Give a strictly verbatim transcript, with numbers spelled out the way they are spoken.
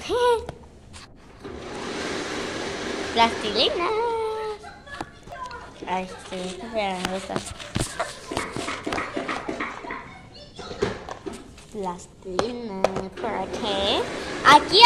Plastilina. Ay, sí, me gusta. Plastilina. ¿Por qué? Aquí